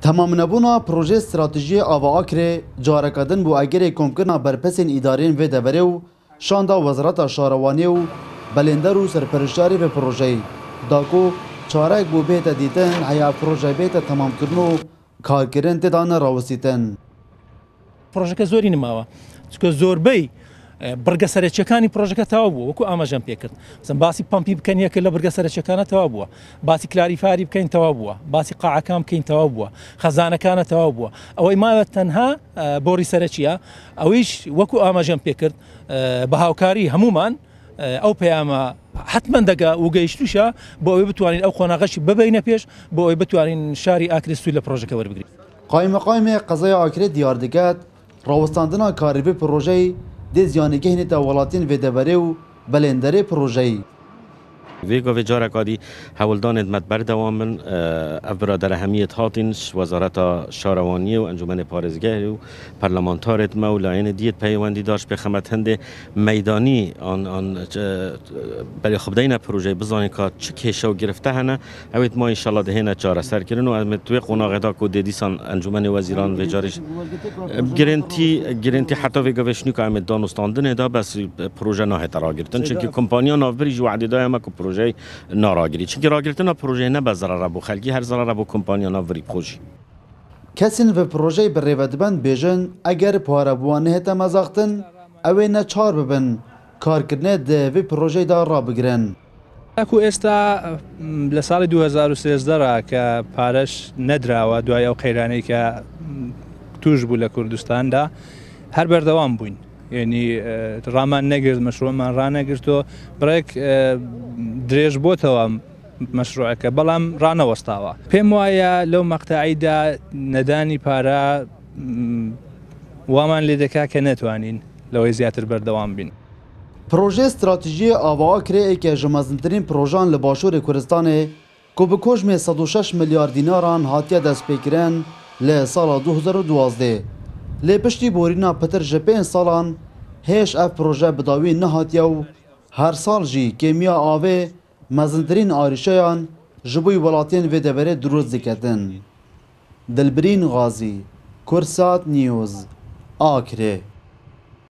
تمام نبونا پروژه استراتیجی آوا آکره جارکدن بو اگری کمکرنا برپسین ادارین و دوره و شاندا وزارت شاروانی و بلندر و سرپرشتاری و پروژه داکو چارک بو بیت دیتن هیا پروژه بیت تمام کرنو کارکرن تدان راوسیتن. پروژه زوری نماوه چون زوربی برگە سەرچەکانی پرۆژەکە تەواو بووە وەکو ئاماژەم پێکرد مثلا باسی پمپی بکەن یەکە لە برگە سەرچەکانە تەواو بووە باسی کلاریفاری بکەین تەواو بووە باسی قاعەکان بکەین تەواو بووە خەزانەکانە تەواو بووە ئەوەی ماوە تەنها بۆری سەرچیە ئەویش وەکو ئاماژەم پێکرد بە هاوکاری هەمومان ئەو پەیامە حتمما دەگا و گەیشتوشە بۆ ئەوەی بتوانین ئەو قۆناغەشی ببینە پێش بۆ ئەوەی بتوانین شاری ئاکرێ سوی لە پرۆژەکە وەربگرین. قایمە قەزای ئاکرێ دیار دەکات ڕاوەستاندنا کاریبی پرۆژەی دێ زیانێکگەهێنێتە وڵاتین وێدەبەرێ و بەلێندەرێ پرۆژەی. ویگا و جارکادی هولدان مد بردوام من برادر همیت هاتینش وزارت شاروانی و انجمن پارێزگەر و پەرلەمانتارێت مە و لایەنە دیت پەیوەندی داشت پێ خەمەت هەندێ مەیدانی آن بەری خبدەینە پرۆژەی بزانین کە چ کێشە و گرفتە هەنە ئەوێت ما ئینشەڵا دەهێنە چارەسەرکردن و ئەمە توێ قۆناغێدا کۆ دێدیسان ئەنجومەنی وەزیران وێجاریش گرنتی حتا وێگا وێشنی کە ئەمێت دانوستاندنێدا بەس پرۆژە ناهێتە ڕاگرتن چونکی کۆمپانیا ناوبەری جو عەدیدای ئەمە کە پروژه ناراگیری چون که راگرتن پروژه نه به ضرر بو خلقی هر ضرر بو کمپانیا ناوری خوشی کسین و پروژه بریودبند بیژن اگر پاره بوانه هتا مزاقتن اوی نه چار ببن کارکردنه ده و پروژه دار را بگرن. اكو استا لسال 2013 را که پارش ندراوه دوای او قیرانی که توش بو لکردستان دا هر بردوام بوین یعنی رامان نگرد مشروع من را نگرتو برایک درێژ بۆتەوە مەشروعەکە بەڵام ڕانەوەستاوە پێم وایە لەو مەقتەعیدا نەدانی پارە وامان لێ دەکا کە نەتوانین لەوەی زیاتر بەردەوام بین. پروژه استراتیجی آوا کرێ ئەکە ji mezintirîn projan li Başûrê Kurdistanê ku bi koşmê 106 milyar dînaran hatiye destpêkirin li sala 2012 lê piştî borîna pitir ji 5 salan hêj ev proje bi dawî nehatiye û her sal jî kêmiya avê mezintirîn arîşeyan ji bo welatiyên vê deverê duruzt diketin. Dilbirîn Gazî, Kursat News, Akirê.